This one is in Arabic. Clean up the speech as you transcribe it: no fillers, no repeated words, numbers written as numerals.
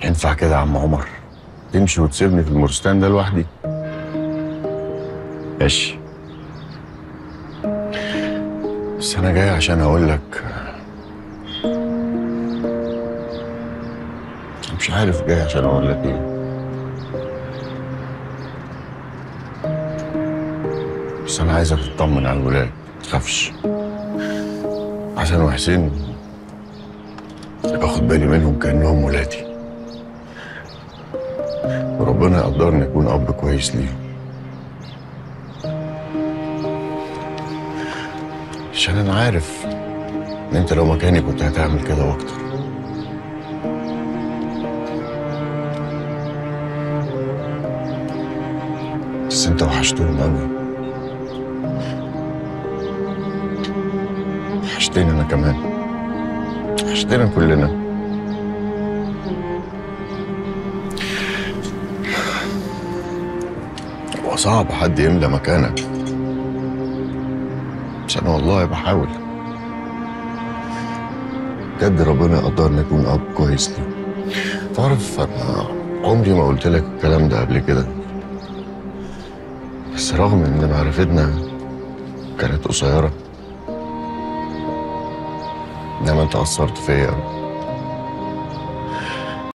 ينفع كده يا عم عمر؟ تمشي وتسيبني في المورستان ده لوحدي؟ ماشي، بس انا جاي عشان اقول لك. مش عارف جاي عشان اقول لك ايه، بس انا عايزك تطمن على الولاد، متخافش. حسن وحسين باخد بالي منهم كانهم ولادي، وربنا يقدرني اكون اب كويس ليهم، عشان انا عارف ان انت لو مكاني كنت هتعمل كده واكتر. بس انت وحشتهم قوي، وحشتني انا كمان، وحشتنا كلنا. هو صعب حد يملى مكانك، بس انا والله بحاول بجد. ربنا يقدرني اكون اب كويس ليه. تعرف انا عمري ما قلت لك الكلام ده قبل كده، بس رغم ان معرفتنا كانت قصيره، انما انت اثرت فيا.